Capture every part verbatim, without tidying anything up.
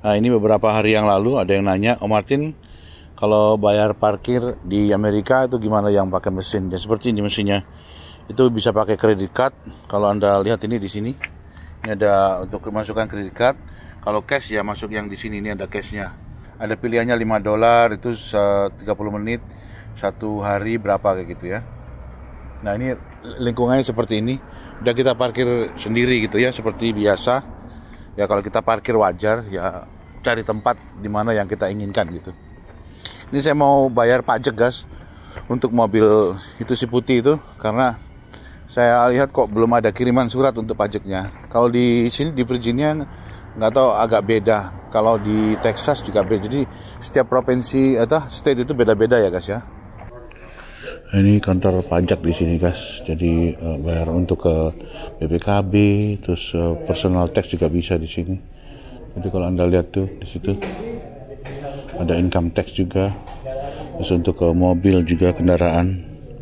Nah, ini beberapa hari yang lalu ada yang nanya, Om Martin, kalau bayar parkir di Amerika itu gimana yang pakai mesin? Dan seperti ini mesinnya. Itu bisa pakai kredit card. Kalau Anda lihat ini di sini. Ini ada untuk memasukkan kredit card. Kalau cash ya masuk yang di sini, ini ada cashnya. Ada pilihannya lima dolar, itu tiga puluh menit, satu hari berapa kayak gitu ya. Nah, ini lingkungannya seperti ini. Udah kita parkir sendiri gitu ya, seperti biasa. Ya kalau kita parkir wajar ya, cari tempat di mana yang kita inginkan gitu. Ini saya mau bayar pajak, guys, untuk mobil itu si putih itu, karena saya lihat kok belum ada kiriman surat untuk pajaknya. Kalau di sini di Virginia nggak tahu, agak beda. Kalau di Texas juga beda. Jadi setiap provinsi atau state itu beda-beda ya, guys ya. Ini kantor pajak di sini, guys. Jadi uh, bayar untuk ke B P K B, terus uh, personal tax juga bisa di sini. Jadi kalau Anda lihat tuh di situ ada income tax juga. Terus untuk ke mobil juga, kendaraan.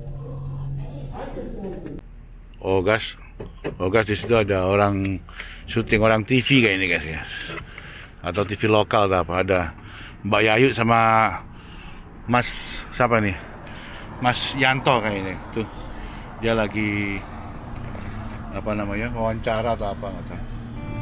Oh, guys. Oh, guys, di situ ada orang syuting orang T V kayak ini, guys ya. Atau T V lokal atau apa. Ada Mbak Yayu sama Mas siapa nih? Mas Yanto kayak ini. Tuh. Dia lagi apa namanya? wawancara atau apa enggak tahu.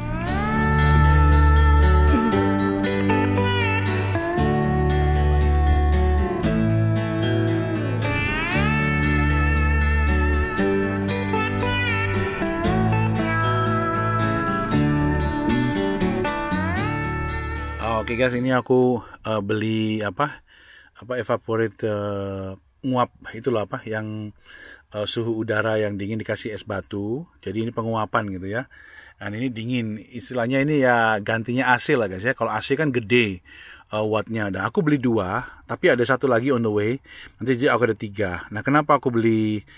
Oke, okay, guys, ini aku uh, beli apa apa evaporate uh, nguap itulah apa yang uh, suhu udara yang dingin dikasih es batu. Jadi ini penguapan gitu ya. Dan ini dingin, istilahnya ini ya gantinya A C lah, guys ya. Kalau A C kan gede uh, wattnya. Dan aku beli dua, tapi ada satu lagi on the way. Nanti jadi aku ada tiga. Nah, kenapa aku beli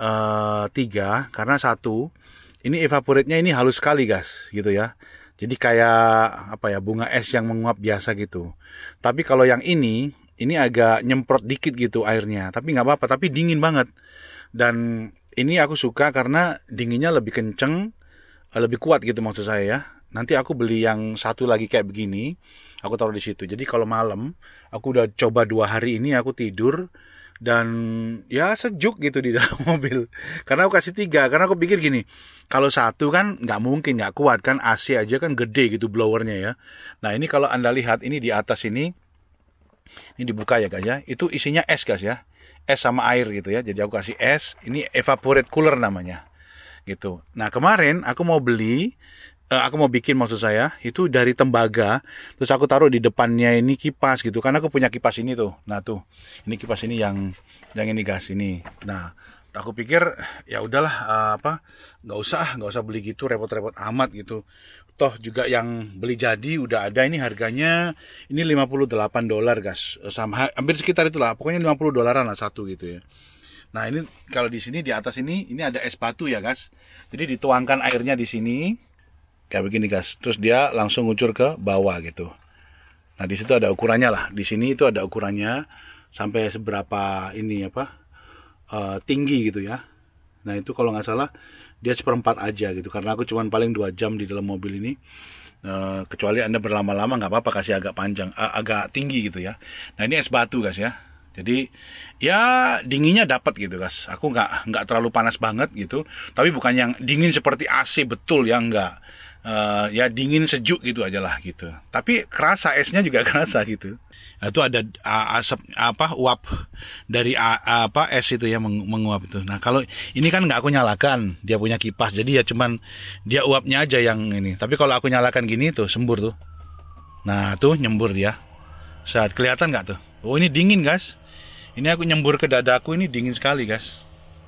uh, tiga? Karena satu, ini evaporate-nya ini halus sekali, guys, gitu ya. Jadi kayak apa ya, bunga es yang menguap biasa gitu. Tapi kalau yang ini, ini agak nyemprot dikit gitu airnya. Tapi nggak apa-apa, tapi dingin banget. Dan ini aku suka karena dinginnya lebih kenceng, lebih kuat gitu maksud saya ya. Nanti aku beli yang satu lagi kayak begini, aku taruh di situ. Jadi kalau malam, aku udah coba dua hari ini aku tidur. Dan ya sejuk gitu di dalam mobil. Karena aku kasih tiga, karena aku pikir gini, kalau satu kan nggak mungkin, nggak kuat kan, A C aja kan gede gitu blowernya ya. Nah ini kalau Anda lihat ini di atas ini, ini dibuka ya, guys ya, itu isinya es, guys ya, es sama air gitu ya. Jadi aku kasih es, ini evaporate cooler namanya gitu. Nah kemarin aku mau beli, Uh, aku mau bikin maksud saya itu dari tembaga, terus aku taruh di depannya ini kipas gitu, karena aku punya kipas ini tuh. Nah tuh, ini kipas ini yang yang ini, gas ini. Nah aku pikir ya udahlah, uh, apa nggak usah nggak usah beli gitu, repot-repot amat gitu. Toh juga yang beli jadi udah ada, ini harganya ini lima puluh delapan dolar, guys, sama hampir sekitar itulah, pokoknya lima puluh dolaran lah satu gitu ya. Nah ini kalau di sini di atas ini ini ada es batu ya, guys. Jadi dituangkan airnya di sini kayak begini, guys. Terus dia langsung ngucur ke bawah gitu. Nah, di situ ada ukurannya lah. Di sini itu ada ukurannya sampai seberapa ini apa? Uh, tinggi gitu ya. Nah, itu kalau nggak salah dia seperempat aja gitu. Karena aku cuma paling dua jam di dalam mobil ini. Uh, kecuali Anda berlama-lama nggak apa-apa, kasih agak panjang, uh, agak tinggi gitu ya. Nah, ini es batu, guys ya. Jadi ya dinginnya dapat gitu, guys. Aku nggak nggak terlalu panas banget gitu. Tapi bukan yang dingin seperti A C betul ya, nggak. Uh, ya dingin sejuk gitu aja lah gitu. Tapi kerasa, esnya juga kerasa gitu. Nah, itu ada uh, asap apa uap dari uh, apa es itu ya, meng menguap itu. Nah kalau ini kan nggak aku nyalakan, dia punya kipas, jadi ya cuman dia uapnya aja yang ini. Tapi kalau aku nyalakan gini tuh sembur tuh. Nah tuh nyembur dia. Saat kelihatan nggak tuh? Oh ini dingin, guys. Ini aku nyembur ke dadaku, ini dingin sekali, guys.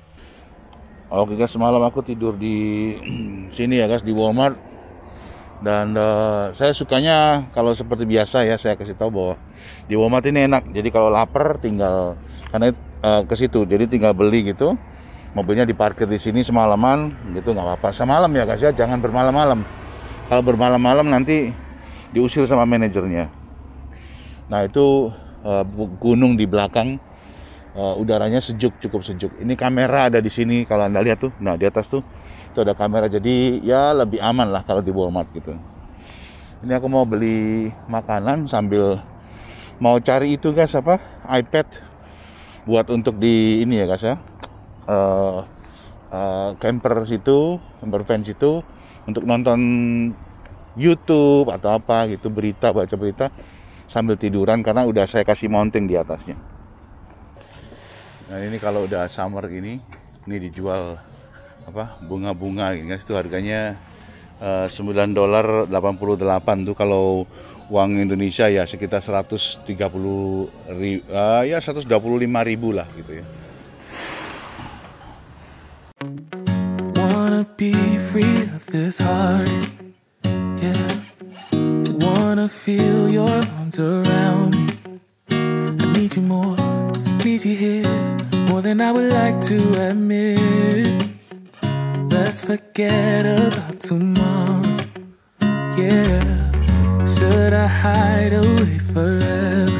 Oke, guys, semalam aku tidur di sini ya, guys, di Walmart. Dan uh, saya sukanya kalau seperti biasa ya, saya kasih tahu bahwa di Walmart ini enak. Jadi kalau lapar tinggal karena uh, ke situ, jadi tinggal beli gitu. Mobilnya diparkir di sini semalaman gitu, nggak apa-apa. Semalam ya, guys ya, jangan bermalam-malam. Kalau bermalam-malam nanti diusir sama manajernya. Nah itu uh, gunung di belakang, uh, udaranya sejuk, cukup sejuk. Ini kamera ada di sini kalau Anda lihat tuh. Nah di atas tuh itu ada kamera, jadi ya lebih aman lah kalau di Walmart gitu. Ini aku mau beli makanan sambil mau cari itu guys, apa iPad buat untuk di ini ya guys ya, uh, uh, camper situ, camper van situ, untuk nonton YouTube atau apa gitu, berita, baca berita sambil tiduran karena udah saya kasih mounting di atasnya. Nah ini kalau udah summer gini, ini dijual apa bunga-bunga gitu guys, itu harganya uh, sembilan dolar delapan puluh delapan tuh, kalau uang Indonesia ya sekitar seratus tiga puluh ribu, uh, ya seratus dua puluh lima ribu lah gitu ya. Wanna be free of this heart, yeah. Wanna feel your arms around me. I need you more, need you here, more than I would like to admit. Let's forget about tomorrow, yeah. Should I hide away forever?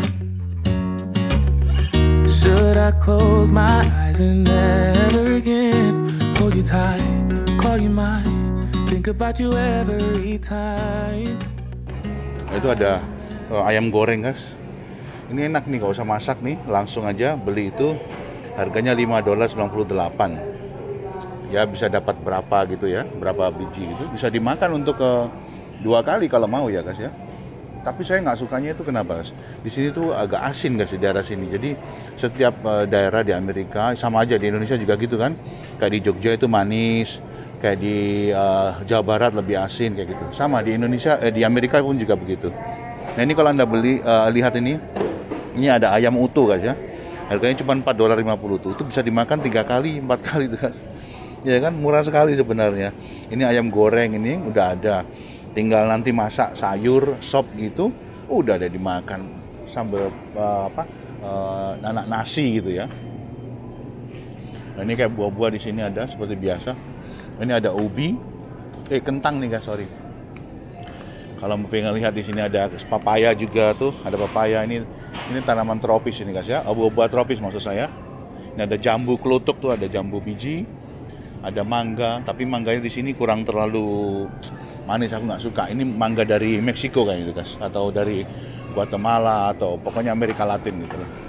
Should I close my eyes and never again hold you tight, call you mine, think about you every time? Itu ada uh, ayam goreng guys. Ini enak nih, gak usah masak nih, langsung aja beli itu. Harganya lima dolar sembilan puluh delapan. Ya bisa dapat berapa gitu ya, berapa biji gitu. Bisa dimakan untuk uh, dua kali kalau mau ya guys ya. Tapi saya nggak sukanya itu kenapa guys? Di sini tuh agak asin guys di daerah sini. Jadi setiap uh, daerah di Amerika sama aja, di Indonesia juga gitu kan. Kayak di Jogja itu manis, kayak di uh, Jawa Barat lebih asin kayak gitu. Sama di Indonesia, eh, di Amerika pun juga begitu. Nah ini kalau anda beli, uh, lihat ini, ini ada ayam utuh guys ya. Harganya cuma empat dolar lima puluh tuh. Itu bisa dimakan tiga kali, empat kali tuh guys. Ya kan, murah sekali sebenarnya. Ini ayam goreng ini udah ada. Tinggal nanti masak sayur, sop gitu, udah ada dimakan sambal uh, apa, uh, anak nasi gitu ya. Nah ini kayak buah-buah di sini ada seperti biasa. Ini ada ubi, eh kentang nih guys, sorry. Kalau mau pengen lihat di sini ada papaya juga tuh, ada papaya ini, ini tanaman tropis ini guys ya, buah-buah tropis maksud saya. Ini ada jambu kelutuk tuh, ada jambu biji, ada mangga, tapi mangganya di sini kurang terlalu manis, aku nggak suka. Ini mangga dari Meksiko kayak gitu guys, atau dari Guatemala atau pokoknya Amerika Latin gitu lah.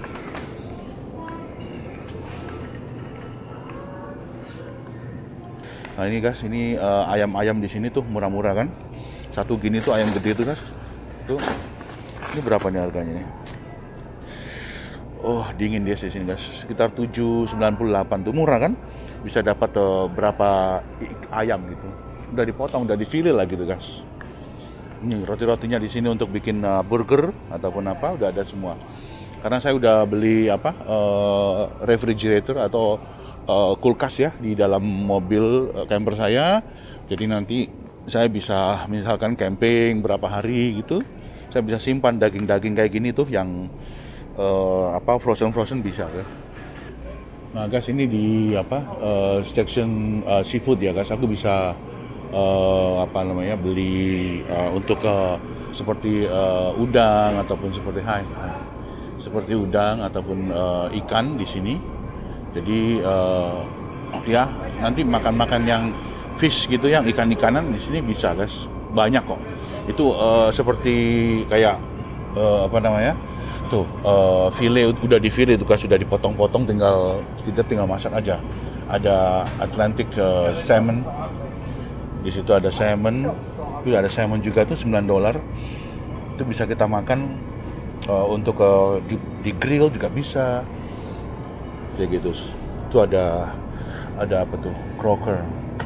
Nah ini guys, ini uh, ayam-ayam di sini tuh murah-murah kan. Satu gini tuh ayam gede tuh guys. Tuh. Ini berapa nih harganya nih? Oh, dingin dia di sini guys. Sekitar tujuh sembilan puluh delapan tuh, murah kan? Bisa dapat uh, berapa ayam gitu. Udah dipotong, udah difillet lah gitu guys. Ini roti-rotinya di sini untuk bikin uh, burger ataupun apa udah ada semua. Karena saya udah beli apa uh, refrigerator atau uh, kulkas ya di dalam mobil uh, camper saya. Jadi nanti saya bisa misalkan camping berapa hari gitu, saya bisa simpan daging-daging kayak gini tuh yang uh, apa frozen-frozen bisa ya. Nah guys, ini di apa uh, section uh, seafood ya guys, aku bisa Uh, apa namanya beli uh, untuk uh, seperti uh, udang ataupun seperti hai, seperti udang ataupun uh, ikan di sini. Jadi uh, ya nanti makan-makan yang fish gitu, yang ikan-ikanan di sini bisa guys, banyak kok. Itu uh, seperti kayak uh, apa namanya tuh uh, fillet, udah di fillet itu kan, sudah dipotong-potong, tinggal kita tinggal masak aja. Ada Atlantic uh, salmon. Di situ ada salmon, itu ada salmon juga tuh sembilan dolar. Itu bisa kita makan uh, untuk uh, di, di grill juga bisa. Kayak gitu. Itu ada ada apa tuh? Croaker.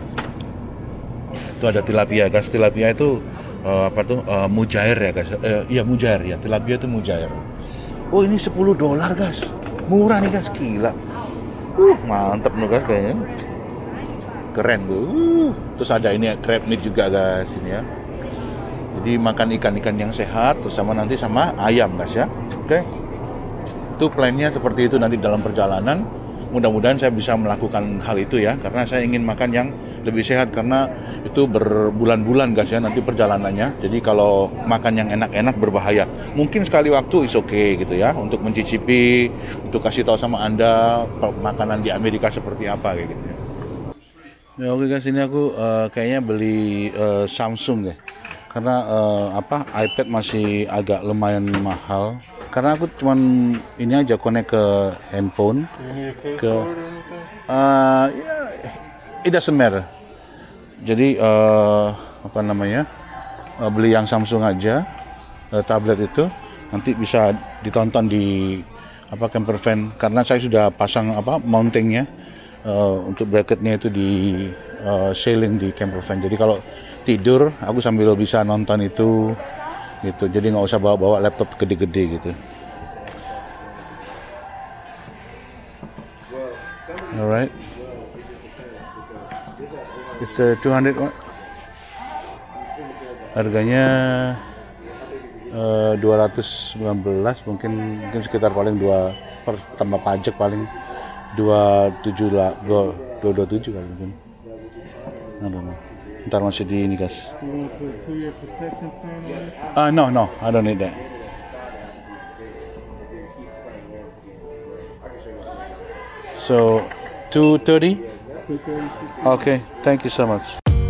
Itu ada tilapia, guys. Tilapia itu uh, apa tuh? Uh, mujair ya, guys. Uh, iya mujair ya. Tilapia itu mujair. Oh, ini sepuluh dolar, guys. Murah nih, guys. Gila. Uh, mantep nih, guys kayaknya. Keren tuh. Uh, terus ada ini crab meat juga guys ini ya. Jadi makan ikan-ikan yang sehat terus sama nanti sama ayam guys ya. Oke. Okay. Itu plannya seperti itu nanti dalam perjalanan. Mudah-mudahan saya bisa melakukan hal itu ya, karena saya ingin makan yang lebih sehat, karena itu berbulan-bulan guys ya nanti perjalanannya. Jadi kalau makan yang enak-enak berbahaya. Mungkin sekali waktu is oke okay, gitu ya, untuk mencicipi, untuk kasih tahu sama Anda makanan di Amerika seperti apa kayak gitu ya. Ya oke guys, ini aku uh, kayaknya beli uh, Samsung ya. karena uh, apa iPad masih agak lumayan mahal. Karena aku cuman ini aja connect ke handphone, ke uh, ya it doesn't matter. Jadi uh, apa namanya uh, beli yang Samsung aja, uh, tablet itu nanti bisa ditonton di apa camper van, karena saya sudah pasang apa mountingnya uh, untuk bracketnya itu di uh, ceiling di camper van. Jadi kalau tidur aku sambil bisa nonton itu gitu. Jadi nggak usah bawa-bawa laptop gede-gede gitu. Alright. It's uh, two hundred what? Harganya uh, dua ratus sembilan belas, mungkin mungkin sekitar paling dua per tambah pajak paling dua puluh tujuh lah, dua puluh tujuh kali mungkin. I don't know. Ntar masih di ini guys. Ah uh, no no, I don't need that. So two thirty. Okay, thank you so much.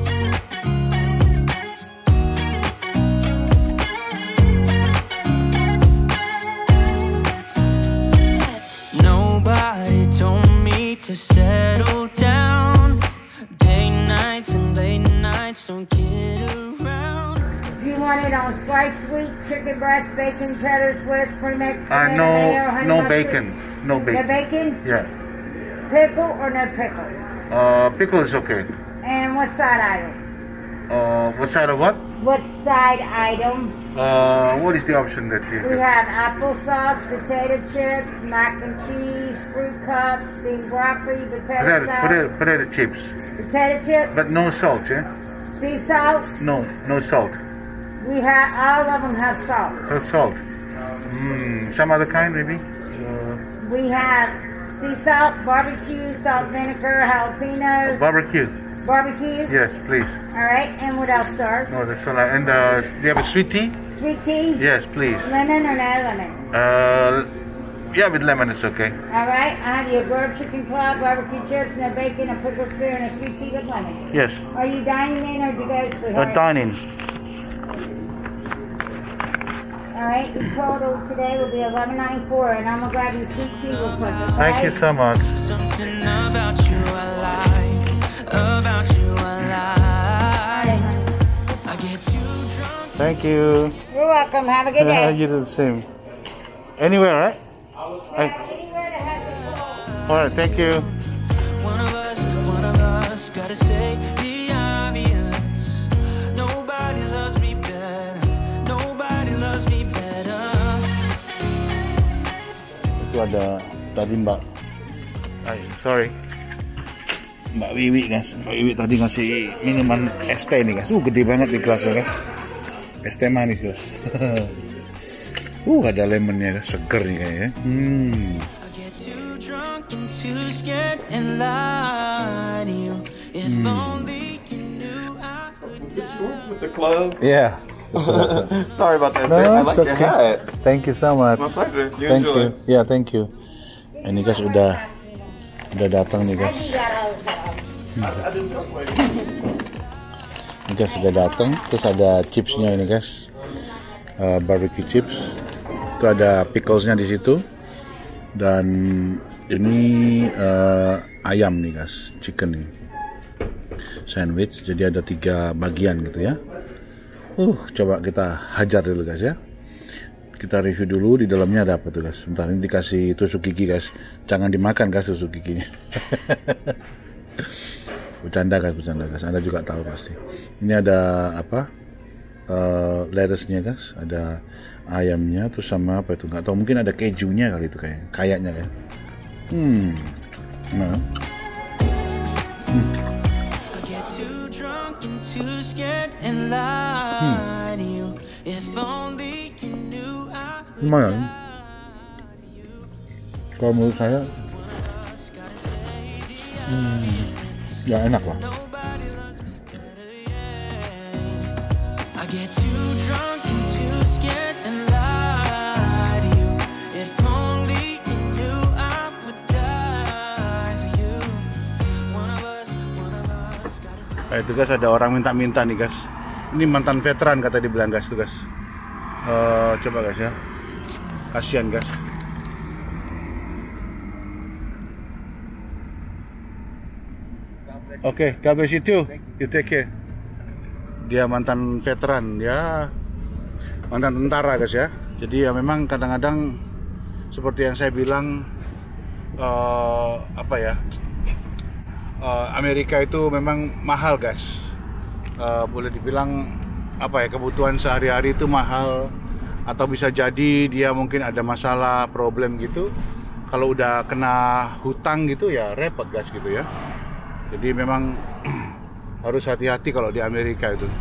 Nobody told me to settle down. Day nights and late nights don't get around. Do you want it on sliced wheat, chicken breast, bacon, cheddar, Swiss, premix, Uh, tomato, no, mayo, honey no mustard? bacon, no No bacon. bacon? Yeah. Pickle or no pickle? Uh, pickle is okay. And what side item? Uh, what side of what? What side item? Uh, what is the option that you We have? have applesauce, potato chips, mac and cheese, fruit cups, steamed broccoli, potato Potato, salad, potato, potato chips, potato chips, but no salt, yeah? sea salt. No, no salt. We have all of them have salt. No salt. Mm, some other kind maybe? Uh, We have sea salt, barbecue, salt, vinegar, jalapeno, barbecue. barbecue. Yes, please. All right, and what else, sir? No, that's all right. And uh, do you have a sweet tea? Sweet tea? Yes, please. Lemon or no lemon? Uh, yeah, with lemon it's okay. All right, I have you a grilled chicken club, barbecue chips, no bacon, a pickle spear, and a sweet tea with lemon. Yes. Are you dining in or do you go, Uh, sweetheart? dining. All right, your total today will be eleven ninety-four, and I'm gonna grab you sweet tea real quick, okay? Thank you so much. Something about you I like, about you I like. I get too drunk. Thank you. You're welcome. Have a good day. You do the same. Anywhere, right? I, Anywhere to have your all right, thank you. One of us, one of us, gotta say the obvious. Nobody loves me better. Nobody loves me better. Itu ada tadi Mbak. Ay, sorry. Mbak Wiwi guys. Mbak Wiwi tadi ngasih minuman es teh nih guys. Uh, gede banget di gelasnya guys. Es teh manis guys. uh, ada lemonnya guys. Seger nih kayaknya. Hmm. I get too drunk and too scared and lie to you. If only you knew I would die. With the club. Yeah. Sorry about that. No, Sam. I it's like your okay. hat. Thank you so much. My pleasure. You Thank enjoy. you. Yeah, thank you. Ini guys udah udah datang nih guys. Ini guys sudah datang. Terus ada chipsnya ini guys. Uh, barbecue chips. Itu ada picklesnya di situ. Dan ini uh, ayam nih guys, chicken nih. Sandwich. Jadi ada tiga bagian gitu ya. Uh, coba kita hajar dulu guys ya. Kita review dulu di dalamnya ada apa tuh guys. Bentar, ini dikasih tusuk gigi guys. Jangan dimakan guys tusuk giginya. Bercanda guys, bercanda guys. Anda juga tahu pasti. Ini ada apa? Uh, lettuce-nya guys. Ada ayamnya terus sama apa itu? Nggak tahu, mungkin ada kejunya kali itu kayak. Kayaknya ya. Hmm. Nah. Hmm. Too scared and lie to you. If only you knew I would Lumayan. Kalau menurut saya, hmm, ya enak lah. I get too drunk and too scared and lie to you. If only you knew I would die for you. One of us, one of us gotta say. Nah, itu guys ada orang minta-minta nih guys. Ini mantan veteran kata dibilang guys tuh guys. Uh, coba guys ya. Kasihan guys. Oke, okay, God bless you too. You take care. Dia mantan veteran, ya mantan tentara guys ya. Jadi ya memang kadang-kadang seperti yang saya bilang, uh, apa ya, uh, Amerika itu memang mahal guys. Uh, boleh dibilang apa ya, kebutuhan sehari-hari itu mahal, atau bisa jadi dia mungkin ada masalah problem gitu. Kalau udah kena hutang gitu ya repot guys gitu ya. Jadi memang harus hati-hati kalau di Amerika itu.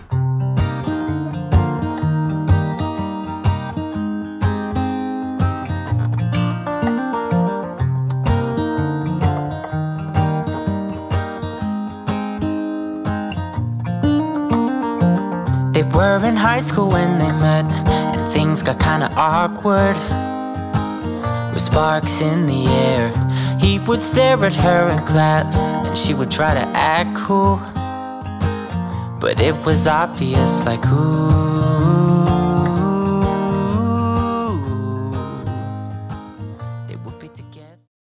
They were in high school when they met, and things got kinda awkward. With sparks in the air, he would stare at her in class, and she would try to act cool, but it was obvious, like, ooh,